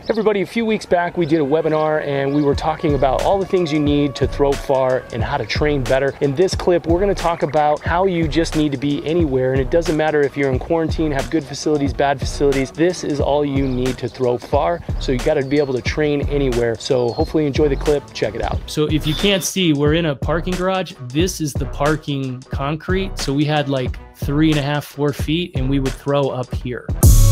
Everybody, a few weeks back we did a webinar and we were talking about all the things you need to throw far and how to train better. In this clip, we're going to talk about how you just need to be anywhere, and it doesn't matter if you're in quarantine, have good facilities, bad facilities. This is all you need to throw far, so you got to be able to train anywhere. So hopefully you enjoy the clip. Check it out. So if you can't see, we're in a parking garage. This is the parking concrete. So we had like 3.5, 4 feet, and we would throw up here.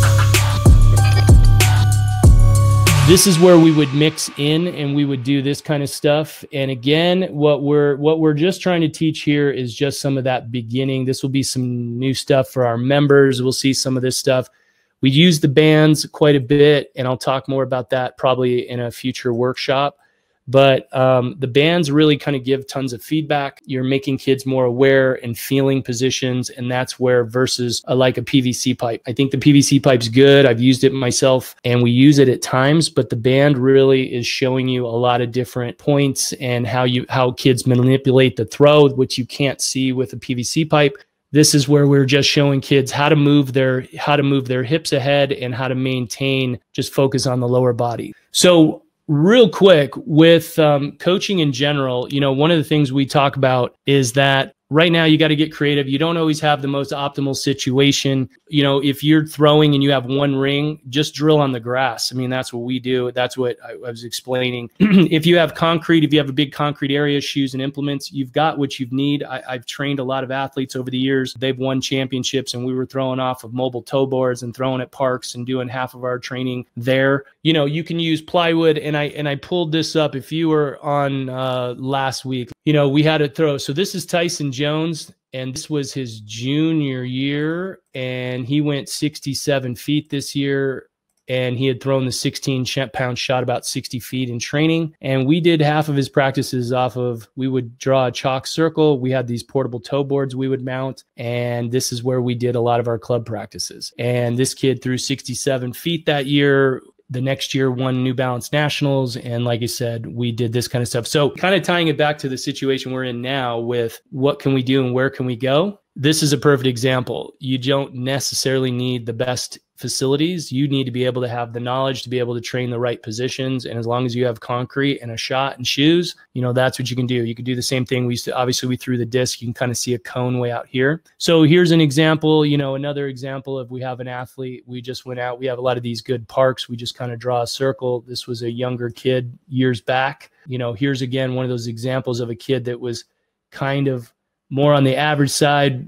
This is where we would mix in and we would do this kind of stuff. And again, what we're just trying to teach here is just some of that beginning. This will be some new stuff for our members. We'll see some of this stuff. We use the bands quite a bit, and I'll talk more about that probably in a future workshop. But the bands really kind of give tons of feedback. You're making kids more aware and feeling positions, and that's where versus like a PVC pipe. I think the PVC pipe's good. I've used it myself, and we use it at times, but the band really is showing you a lot of different points and how kids manipulate the throw, which you can't see with a PVC pipe. This is where we're just showing kids how to move their hips ahead and how to maintain, just focus on the lower body. So real quick with coaching in general, one of the things we talk about is that right now you got to get creative. You don't always have the most optimal situation. If you're throwing and you have one ring, just drill on the grass. I mean, that's what we do. That's what I was explaining. If you have concrete, if you have a big concrete area, shoes and implements, you've got what you need. I've trained a lot of athletes over the years. They've won championships, and we were throwing off of mobile toe boards and throwing at parks and doing half of our training there. You can use plywood, and I pulled this up. If you were on last week, we had a throw. So this is Tyson Jones, and this was his junior year, and he went 67 feet this year, and he had thrown the 16-pound shot about 60 feet in training. And we did half of his practices off of, we would draw a chalk circle. We had these portable toe boards we would mount, and this is where we did a lot of our club practices. And this kid threw 67 feet that year. The next year won New Balance Nationals. And like I said, we did this kind of stuff. So kind of tying it back to the situation we're in now with what can we do and where can we go? This is a perfect example. You don't necessarily need the best facilities. You need to be able to have the knowledge to be able to train the right positions. And as long as you have concrete and a shot and shoes, that's what you can do. You can do the same thing. Obviously we threw the disc. You can kind of see a cone way out here. So here's an example, another example of, we have an athlete. We just went out. We have a lot of these good parks. We just kind of draw a circle. This was a younger kid years back. Here's again, one of those examples of a kid that was kind of more on the average side,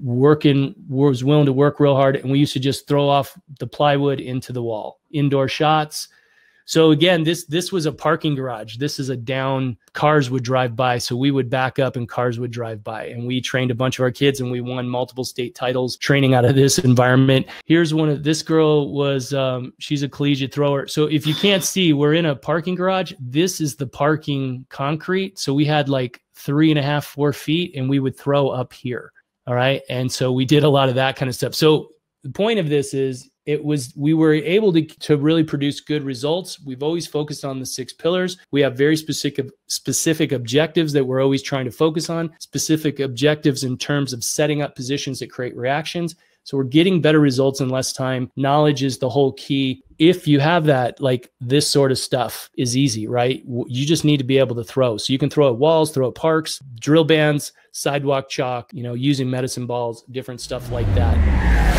was willing to work real hard. And we used to just throw off the plywood into the wall, indoor shots. So again, this was a parking garage. This is a down, cars would drive by. So we would back up and cars would drive by, and we trained a bunch of our kids, and we won multiple state titles training out of this environment. Here's this girl was, she's a collegiate thrower. So if you can't see, we're in a parking garage. This is the parking concrete. So we had like 3.5, 4 feet, and we would throw up here. All right. And so we did a lot of that kind of stuff. So the point of this is, we were able to really produce good results. We've always focused on the 6 pillars. We have very specific objectives that we're always trying to focus on, specific objectives in terms of setting up positions that create reactions. So we're getting better results in less time. Knowledge is the whole key. If you have that, like this sort of stuff is easy, right? You just need to be able to throw. So you can throw at walls, throw at parks, drill bands, sidewalk chalk, using medicine balls, different stuff like that.